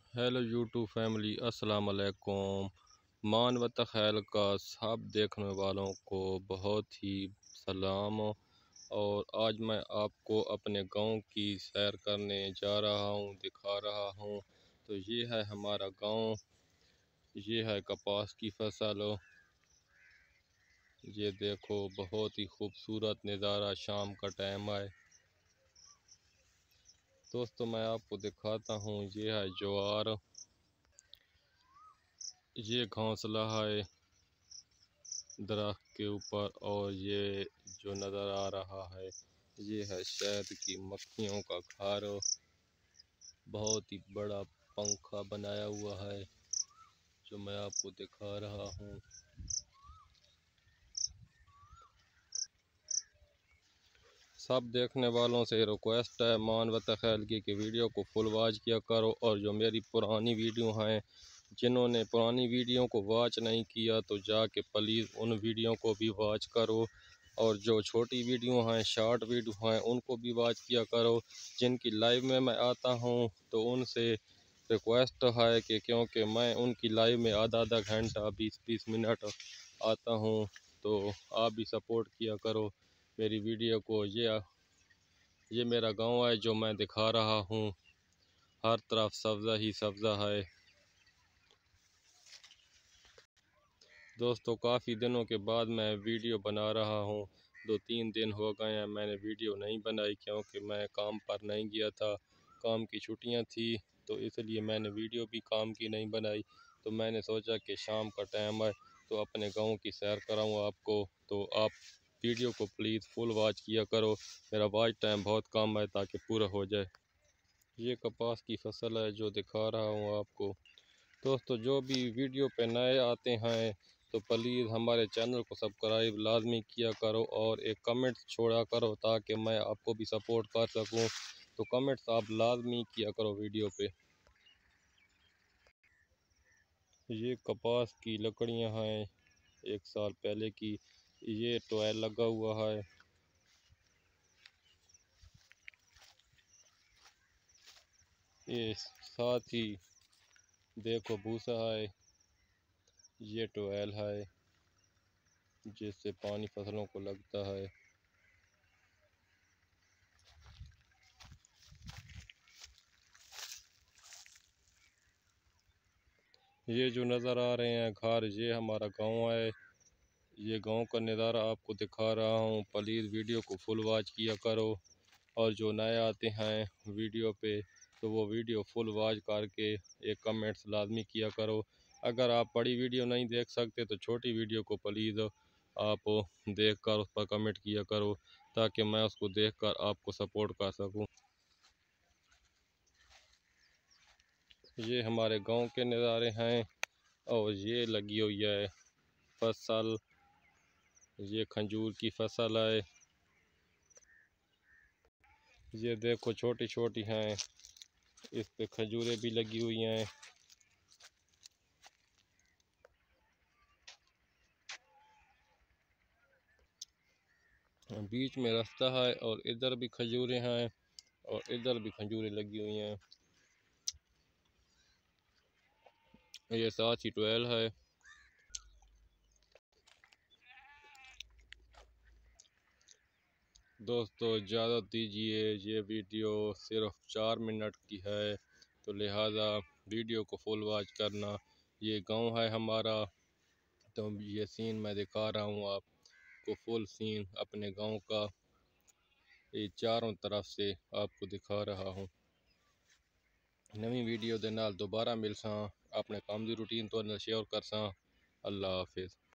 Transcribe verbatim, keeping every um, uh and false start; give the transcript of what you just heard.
Hello YouTube family, अस्सलाम वालेकुम। मान व तखैल का सब देखने वालों को बहुत ही सलाम। और आज मैं आपको अपने गांव की सैर करने जा रहा हूं, दिखा रहा हूं। तो ये है हमारा गांव, ये है कपास की फसल। ये देखो, बहुत ही खूबसूरत नज़ारा, शाम का टाइम है। दोस्तों मैं आपको दिखाता हूँ, ये है ज्वार, ये घोंसला है दरख्त के ऊपर। और ये जो नज़र आ रहा है, ये है शहद की मक्खियों का घर। बहुत ही बड़ा पंखा बनाया हुआ है जो मैं आपको दिखा रहा हूँ। सब देखने वालों से रिक्वेस्ट है, मान व तखैल की कि वीडियो को फुल वॉच किया करो। और जो मेरी पुरानी वीडियो हैं, जिन्होंने पुरानी वीडियो को वॉच नहीं किया तो जाके प्लीज़ उन वीडियो को भी वॉच करो। और जो छोटी वीडियो हैं, शॉर्ट वीडियो हैं, उनको भी वॉच किया करो। जिनकी लाइव में मैं आता हूं तो उनसे रिक्वेस्ट है कि क्योंकि मैं उनकी लाइव में आधा आधा घंटा बीस बीस मिनट आता हूं, तो आप भी सपोर्ट किया करो मेरी वीडियो को। ये ये मेरा गांव है जो मैं दिखा रहा हूं, हर तरफ सब्ज़ा ही सब्ज़ा है। दोस्तों काफ़ी दिनों के बाद मैं वीडियो बना रहा हूं। दो तीन दिन हो गए हैं मैंने वीडियो नहीं बनाई, क्योंकि मैं काम पर नहीं गया था, काम की छुट्टियां थी, तो इसलिए मैंने वीडियो भी काम की नहीं बनाई। तो मैंने सोचा कि शाम का टाइम है तो अपने गांव की सैर कराऊं आपको। तो आप वीडियो को प्लीज़ फुल वॉच किया करो, मेरा वॉच टाइम बहुत कम है ताकि पूरा हो जाए। ये कपास की फसल है जो दिखा रहा हूँ आपको। दोस्तों जो भी वीडियो पे नए आते हैं तो प्लीज़ हमारे चैनल को सब्सक्राइब लाजमी किया करो और एक कमेंट छोड़ा करो ताकि मैं आपको भी सपोर्ट कर सकूं। तो कमेंट्स आप लाजमी किया करो वीडियो पे। ये कपास की लकड़ियां हैं एक साल पहले की। ये टॉयल लगा हुआ है। ये साथ ही देखो भूसा है, ये टॉयल है जिससे पानी फसलों को लगता है। ये जो नज़र आ रहे हैं घर, ये हमारा गांव है। ये गांव का नज़ारा आपको दिखा रहा हूँ, प्लीज़ वीडियो को फुल वॉच किया करो। और जो नए आते हैं वीडियो पे तो वो वीडियो फुल वॉच करके एक कमेंट्स लाजमी किया करो। अगर आप बड़ी वीडियो नहीं देख सकते तो छोटी वीडियो को प्लीज़ आप देख कर उस पर कमेंट किया करो ताकि मैं उसको देख कर आपको सपोर्ट कर सकूँ। ये हमारे गांव के नज़ारे हैं। और ये लगी हुई है फसल, ये खजूर की फसल है। ये देखो छोटी छोटी हैं, इस पे खजूरें भी लगी हुई हैं। बीच में रास्ता है और इधर भी खजूरें हैं और इधर भी खजूरें लगी हुई हैं। ये साथ ही ट्वेल्व है। दोस्तों इजाज़त दीजिए, ये वीडियो सिर्फ चार मिनट की है तो लिहाजा वीडियो को फुल वॉच करना। ये गांव है हमारा, तो ये सीन मैं दिखा रहा हूँ आपको, फुल सीन अपने गांव का ये चारों तरफ से आपको दिखा रहा हूँ। नवी वीडियो दे नाल दोबारा मिलसा, अपने काम दी रूटीन तो शेयर करसा। अल्लाह हाफिज़।